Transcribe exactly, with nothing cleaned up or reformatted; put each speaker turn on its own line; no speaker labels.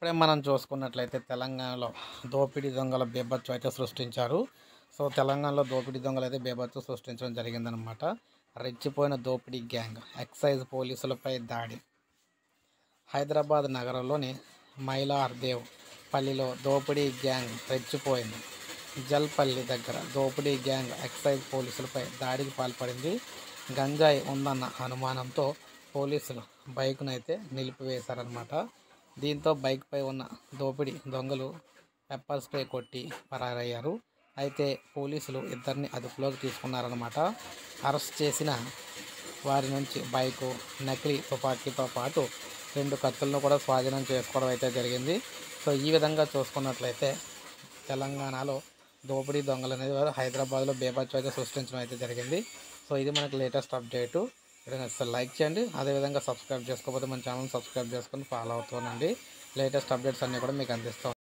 ఇప్పుడే మనం చూసుకున్నట్లయితే తెలంగాణలో దోపిడీ దొంగల బీభత్సం అయితే సృష్టించారు. సో, తెలంగాణలో దోపిడీ దొంగలైతే బీభత్సం సృష్టించడం జరిగిందనమాట. రెచ్చిపోయిన దోపిడీ గ్యాంగ్ ఎక్సైజ్ పోలీసులపై దాడి. హైదరాబాద్ నగరంలోని మైలార్దేవ్ పల్లిలో దోపిడీ గ్యాంగ్ రెచ్చిపోయింది. జల్పల్లి దగ్గర దోపిడీ గ్యాంగ్ ఎక్సైజ్ పోలీసులపై దాడికి పాల్పడింది. గంజాయి ఉందన్న అనుమానంతో పోలీసులు బైకునైతే నిలిపివేశారనమాట. దీంతో బైక్పై ఉన్న దోపిడీ దొంగలు పెప్పర్ స్ప్రే కొట్టి పరారయ్యారు. అయితే పోలీసులు ఇద్దరిని అదుపులోకి తీసుకున్నారన్నమాట. అరెస్ట్ చేసిన వారి నుంచి బైకు, నకిలీ తుపాకీతో పాటు రెండు కత్తులను కూడా స్వాధీనం చేసుకోవడం అయితే జరిగింది. సో, ఈ విధంగా చూసుకున్నట్లయితే తెలంగాణలో దోపిడీ దొంగలు అనేది హైదరాబాద్లో బీభత్సం అయితే సృష్టించడం అయితే జరిగింది. సో, ఇది మనకి లేటెస్ట్ అప్డేటు. అసలు లైక్ చేయండి, అదేవిధంగా సబ్స్క్రైబ్ చేసుకోకపోతే మన ఛానల్ సబ్స్క్రైబ్ చేసుకొని ఫాలో అవుతానండి. లేటెస్ట్ అప్డేట్స్ అన్నీ కూడా మీకు అందిస్తాం.